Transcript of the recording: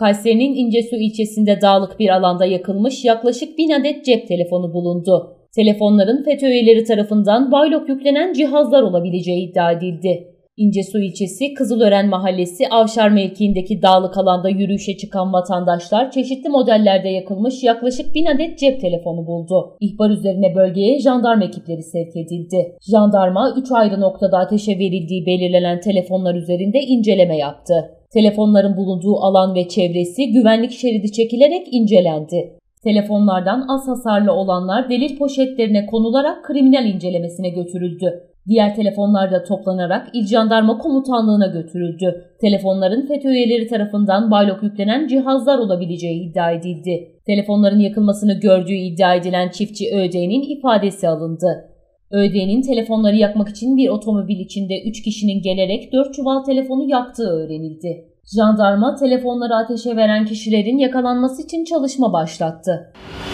Kayseri'nin İncesu ilçesinde dağlık bir alanda yakılmış yaklaşık 1000 adet cep telefonu bulundu. Telefonların FETÖ üyeleri tarafından baylok yüklenen cihazlar olabileceği iddia edildi. İncesu ilçesi Kızılören Mahallesi Avşar mevkiindeki dağlık alanda yürüyüşe çıkan vatandaşlar çeşitli modellerde yakılmış yaklaşık 1000 adet cep telefonu buldu. İhbar üzerine bölgeye jandarma ekipleri sevk edildi. Jandarma 3 ayrı noktada ateşe verildiği belirlenen telefonlar üzerinde inceleme yaptı. Telefonların bulunduğu alan ve çevresi güvenlik şeridi çekilerek incelendi. Telefonlardan az hasarlı olanlar delil poşetlerine konularak kriminal incelemesine götürüldü. Diğer telefonlar da toplanarak İl Jandarma Komutanlığı'na götürüldü. Telefonların FETÖ üyeleri tarafından baylok yüklenen cihazlar olabileceği iddia edildi. Telefonların yakılmasını gördüğü iddia edilen çiftçi ÖD'nin ifadesi alındı. ÖD'nin telefonları yakmak için bir otomobil içinde 3 kişinin gelerek 4 çuval telefonu yaktığı öğrenildi. Jandarma telefonları ateşe veren kişilerin yakalanması için çalışma başlattı.